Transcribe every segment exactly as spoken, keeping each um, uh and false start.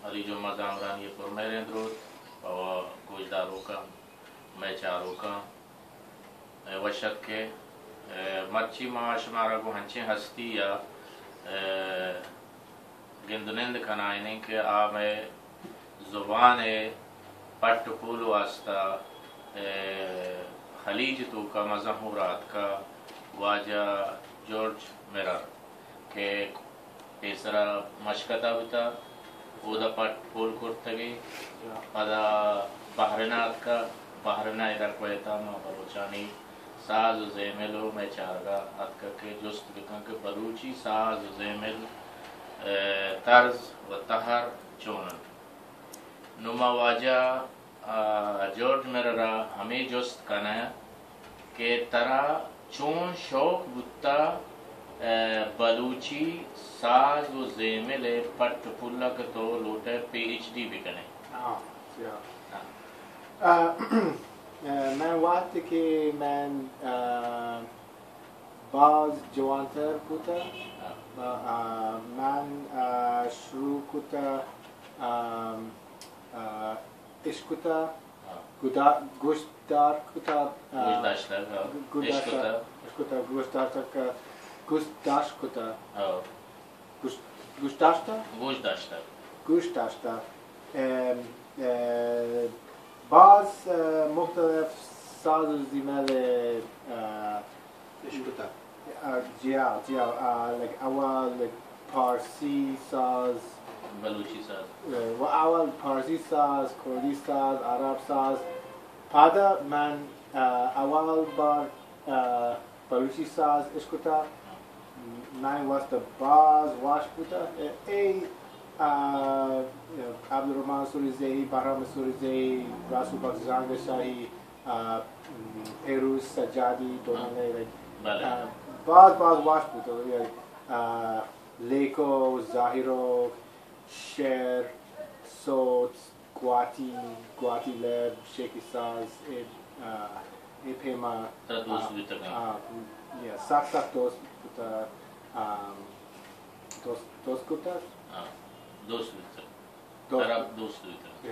علی جمعه زمرانی پر میرین درود و گوشدارو کا میچارو کا وشت که مرچی ما شمارا کو هنچی هستی یا گندنند کنائنین که آم زبان پٹ پول واسطہ خلیج تو کا مظہورات کا واجہ جورج میرر کے پیسرا مشکتا ہوتا اودا پٹ پول کرتگی ادا بحرنات کا بحرنا ادھر کویتا ما بلوچانی ساز و زیملو میں چارگا اتکا کے جست بکن کے بلوچی ساز و زیمل طرز و تہر چونن نما واجہ جورج میررا ہمیں جست کنا کہ ترا چون شوق بتا بلوچی ساز و زیمل پٹ پلک تو لوٹے پی ایچ ڈی بھی کنے من وقتی که من باز جوانتر بودم من شروع کردم عشق کردم گوشت دار کردم گوشت داشتن گوشت کردم گوشت داشتن گوشت داشت کردم گوشت داشتن گوشت داشتن گوشت داشتن باز مختلف ساز و زیمل اشکتا جیا جیا اول پارسی ساز بلوچی ساز و اول پارسی ساز کردی ساز عرب ساز بعد من اول بار بلوچی ساز اشکتا من واسه باز واش بوده ای عبدالرحمن سوریزی، بهرام سوریزی، رسول بخشنگ شاهی، پیروز سجادی دونانه باز باز واش بوده لیکو، زاهیرو، شعر، صوت، گواتی، گواتی لب، شیکی ساز ای پیما دوست بوده سخت سخت دوست بوده دوست دوست بوده دوست بوده عرب دوست بوده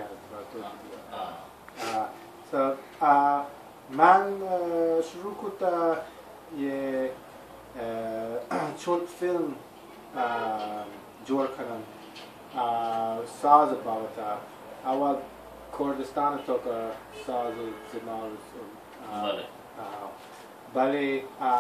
so من شروع کردم یه چون فیلم جور کنم ساز باوتا اول کردستان تو که ساز زمان بله بله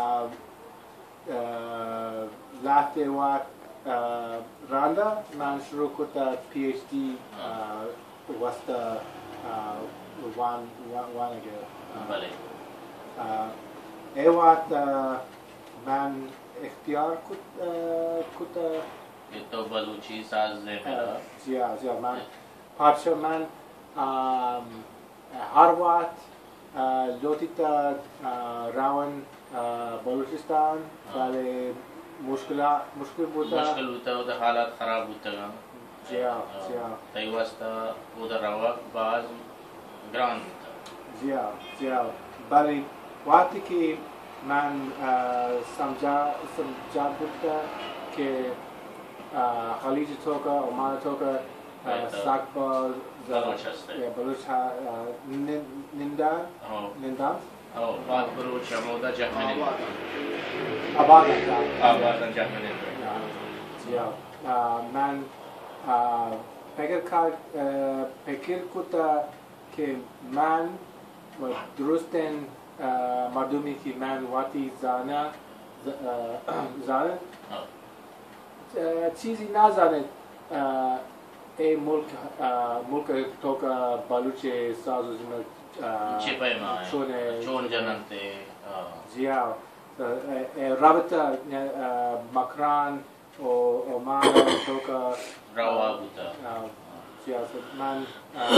لحظه وقت راندا من شروع کردم پی ایچ دی واسه وان وانگر بله ای وقت من اختیار کردم که تو بلوچی ساز زیملا زیاد زیاد من پارچه من هر وقت لوتی تا راون بلوچستان ولی مشکل مشکل بوده مشکل بوده و حالات خراب بوده زیاد زیاد تای واسطه و در روا باز گران بوده زیاد زیاد ولی وقتی که من سمجا سمجا بوده که خلیج توکا عمان توکا ساکبال بلوچ نندان نندان او بعد بلوچ عمودا جهمنی آباد آباد جهمنی زیاد من فکر کرد فکر کردم که من درستن مردمی که من وقتی زانه زانه چیزی نزاند ای ملک ملک تو که بلوچ ساز و زمین چی پیما چون جننته زیاد رابطه مکران و عمان تو که روا بوده زیاد من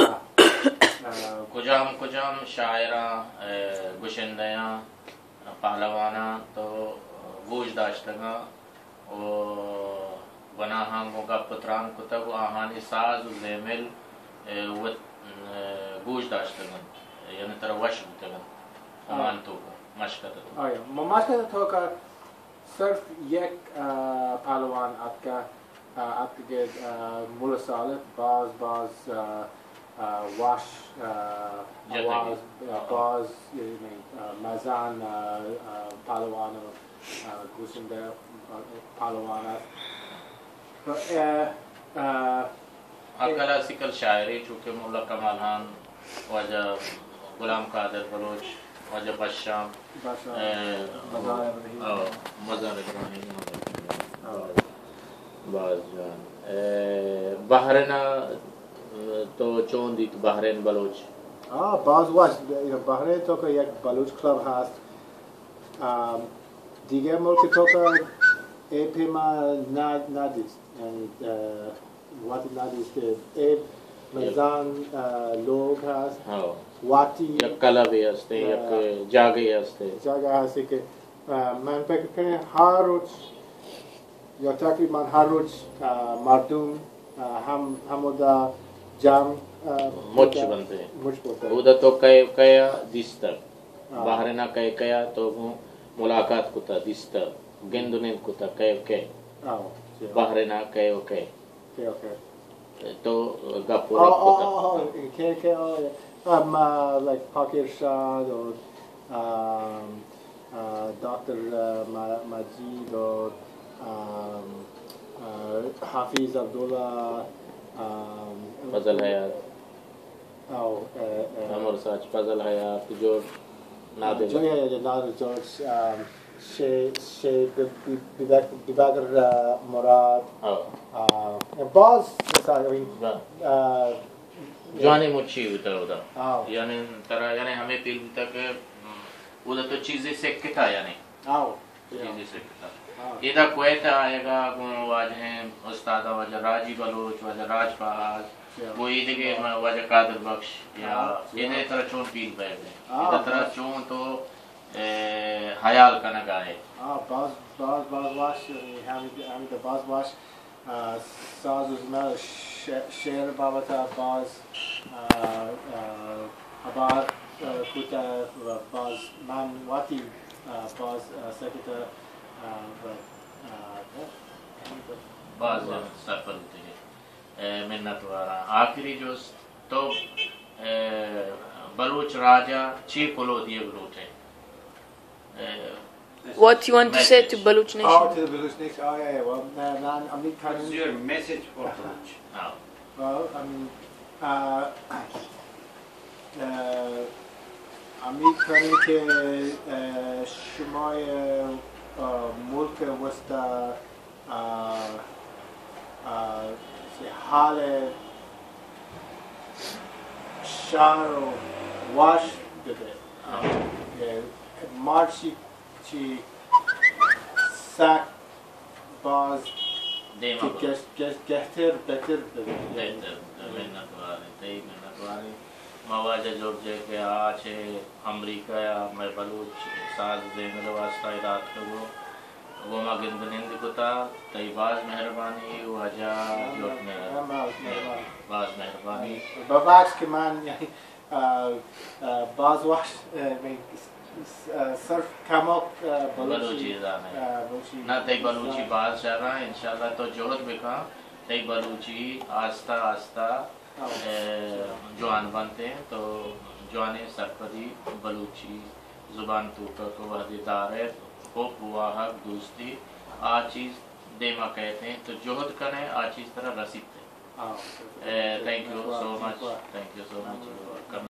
کجام کجام شاعران گوشندیاں پہلوانا تو گوش داشتگاں و گناہاں کا پتران کتب آہانی ساز و زیمل و گوش داشتگاں یعنی تر وش بودگاں امان تو کا مشکت تو آیا مشکت تو کا صرف یک پهلوان ات که आपके मुल्क साले बाज बाज वाश आवाज बाज नहीं मजान पालवाना गुस्ंदे पालवाना क्लासिकल शायरी चूँकि मुल्ला कमाल खान वजह गुलाम कादर बलोच वजह बशाम मज़ार इब्राहिम बाज़ान बहरेना तो चोंदी बहरेन बलोच ah बाज वाश बहरेन तो का एक बलोच क्लब هست دیگه ملک تو که ایپ ما ندیست یعنی واتی ندیست که ایپ مزان لوگ هست واتی یک کلبی هسته یک جاگی هسته جاگه هستی که من فکر کنم هر روز یا تقریبا هر روز مردم هم همودا جمع مچ بنده مچ بنده اودا تو کیا کیا دیستا بحرنا کیا کیا تو मुलाकात कुता दिसता गेंदुने कुता कयो के बहरेना कयो के कयो के तो गपुरा कुता के के um uh, like Pakir Shah or um uh, Doctor uh, Majid or um uh, Hafiz Abdullah um Fazal Hayat oh Amar Sach Fazal Hayat George Nader yeah yeah Nader George um She She Bibagar Murad oh uh and boss I mean uh जाने मुच्छी उधर उधर हाँ यानी तरह यानी हमें पील तक उधर तो चीज़ें सेक था यानी हाँ चीज़ें सेक था इधर कुवैत आएगा वाज हैं उस्ताद वाजा राजी बलोच वाजा राजपाल वो इधर के वाजा कादर बख्श या इधर तरह चों पील पे इधर तरह चों तो हयाल का नगाहे हाँ बाज बाज बाज वाश हमें हमें तो बाज वाश साज उसमें शेर बाबा बाज अबार कुता बाज मान वाती बाज सेक्रेटर बाज सफर होते हैं मिन्नत वाला आखिरी जो तो बलूच राजा ची कोलो दिए बलूच है What you want to say to Baloch nation? Oh, to the Baloch nation. Oh, yeah, yeah. Well, nah, nah, I'm not What's coming. your message for Baloch? Oh. Well, I mean, uh, uh, I'm not coming to Shumay Mulka was the Hale Sharo Wash the day. Marchi ci sac baz देमा कि गहतर बेहतर बेहतर मिन्नत वाले तई मिन्नत वाले मवाजा जॉर्जे के आचे अमेरिका या मैं बलूच साज देने वास्ता इराद करो वो मगिंद निंद कुता तई बाज मेहरबानी वाजा जोट में बाज मेहरबानी बाबाक्स के मान बाज वाश सर्फ कामोक बलूची जाने ना तई बलूची बाज जा रहा है इंशाल्लाह तो जोहर बिका तई बलूची आस्ता आस्ता जवान बनते हैं तो जवाने सरपदी बलूची जुबान टूटा तो वहदीदार है होप वाहक दोस्ती आ चीज़ देमा कहते हैं तो जोहद करें आ चीज़ तरह रसीद है thank you so much thank you so much